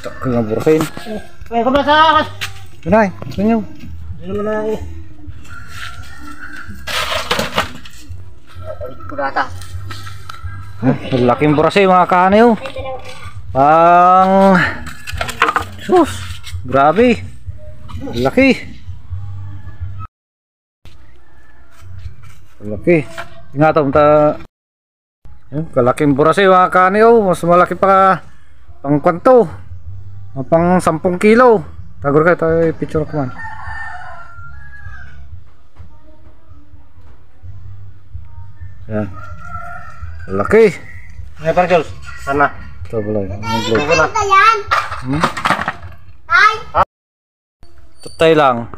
Sakal na burasin. Ay, kumasa! Tunay, tunyo. Ano mo na eh. Ulit ko nata. Laking burasin mga kaniw. Pang... Sus! Grabe! Laki! Laki! Ingatan ta... Kalaking burasin mga kaniw. Mas malaki pa pang kwanto. Pang 10 kilo. Tagor kayo tayo picture ko man. Yan. Laki. Ay, para Jules. Sana. Ito pala yun. Ito na. Tatay lang.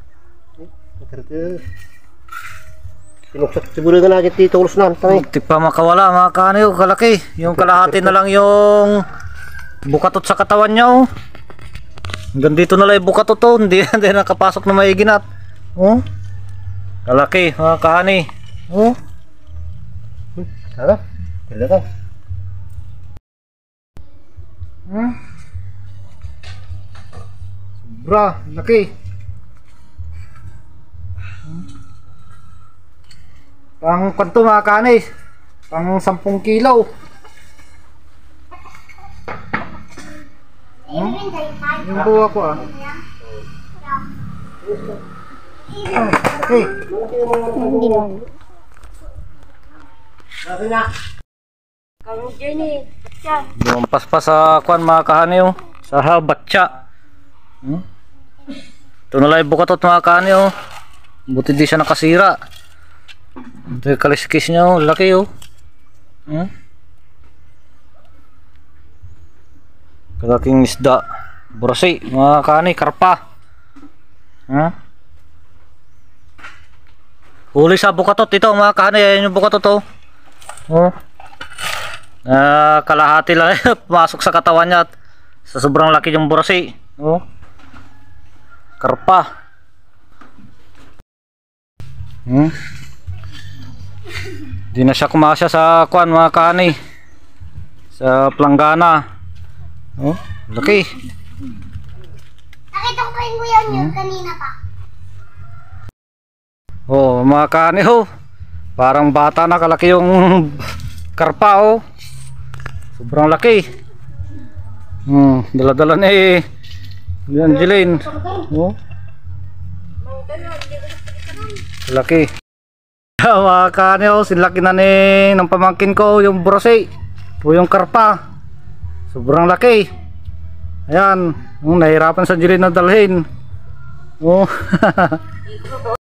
Sinuksak siguro na natin dito ulos na. Hindi pa makawala mga kaniw. Kalaki. Yung kalahati na lang yung bukatot sa katawan niya. Oh. Hanggang dito na lang yung bukatot. Oh. Hindi nakapasok na maiginat. Oh. Kalaki mga kani. Oh. Sana. Pwede ka. Sobra. Laki. Pang kwanto mga kani. Pang 10 kilo. Yung buwa ko ah. Okay. Sabi na. Kalau Jenny, pecah. Lumampas pa sa kwan mga kahaniw. Sa batya. Ito na lang bukatot mga kahaniw. Buti di siya nakasira. Ito yung kaliskis niya. Laki oh. Kalaking isda. Burasi mga kahani. Karpa. Huli sa bukatot ito mga kahani. Ayan yung bukatot oh. Kalahati lang pumasok sa katawan niya at sa sobrang laki yung burasi. Karpa. Di na siya kumasya sa kuan mga kani. Sa planggana. Laki. Nakita ko pa yung kanina pa. Mga kani parang bata na kalaki yung karpa sobrang laki. Dala-dala ni Angeline. Laki. Mga kani sinlaki na ng pamangkin ko yung burasi o yung karpa. Sobrang laki. Ayan, nahirapan sa Angeline na dalhin.